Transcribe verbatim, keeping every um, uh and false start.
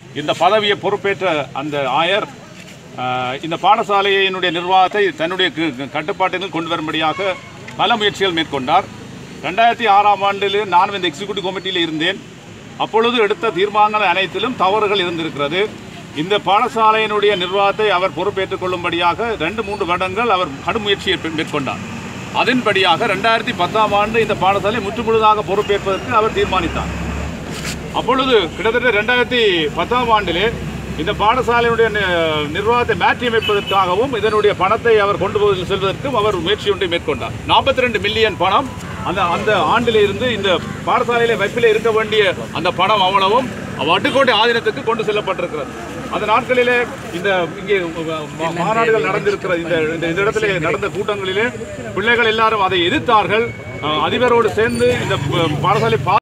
இந்த பதவியை பொறுப்பேற்ற அந்த ஆயர் இந்த பாடசாலையினுடைய நிர்வாகத்தை தன்னுடைய கட்டுப்பாட்டில் கொண்டு வரும்படியாக பல முயற்சிகள் மேற்கொண்டார். ரெண்டாயிரத்தி ஆறாம் ஆண்டில் நான் இந்த எக்ஸிக்யூட்டிவ் கமிட்டியில் இருந்தேன். அப்பொழுது எடுத்த தீர்மானங்கள் அனைத்திலும் தவறுகள் இருந்திருக்கிறது. இந்த பாடசாலையினுடைய நிர்வாகத்தை அவர் பொறுப்பேற்றுக் கொள்ளும்படியாக ரெண்டு மூன்று வருடங்கள் அவர் கடும் முயற்சியை மேற்கொண்டார். அதன்படியாக ரெண்டாயிரத்தி பத்தாம் ஆண்டு இந்த பாடசாலை முற்றுமுழுதாக பொறுப்பேற்பதற்கு அவர் தீர்மானித்தார். அப்பொழுது கிட்டத்தட்ட ரெண்டாயிரத்தி பத்தாம் ஆண்டிலே இந்த பாடசாலையுடைய நிர்வாகத்தை மாற்றியமைப்பதற்காகவும் இதனுடைய பணத்தை அவர் கொண்டு போய் செல்வதற்கும் அவர் முயற்சி ஒன்றை மேற்கொண்டார். நாற்பத்தி ரெண்டு மில்லியன் பணம் அந்த அந்த ஆண்டிலே இருந்து இந்த பாடசாலையில வைப்பில் இருக்க வேண்டிய அந்த பணம் அவ்வளவும் வட்டுக்கோட்டை ஆதீனத்துக்கு கொண்டு செல்லப்பட்டிருக்கிறது. அந்த நாட்களிலே இந்த இங்கே மாநாடுகள் நடந்திருக்கிற இந்த இந்த இடத்திலே நடந்த கூட்டங்களிலே பிள்ளைகள் எல்லாரும் அதை எதிர்த்தார்கள். அதிபரோடு சேர்ந்து இந்த பாடசாலை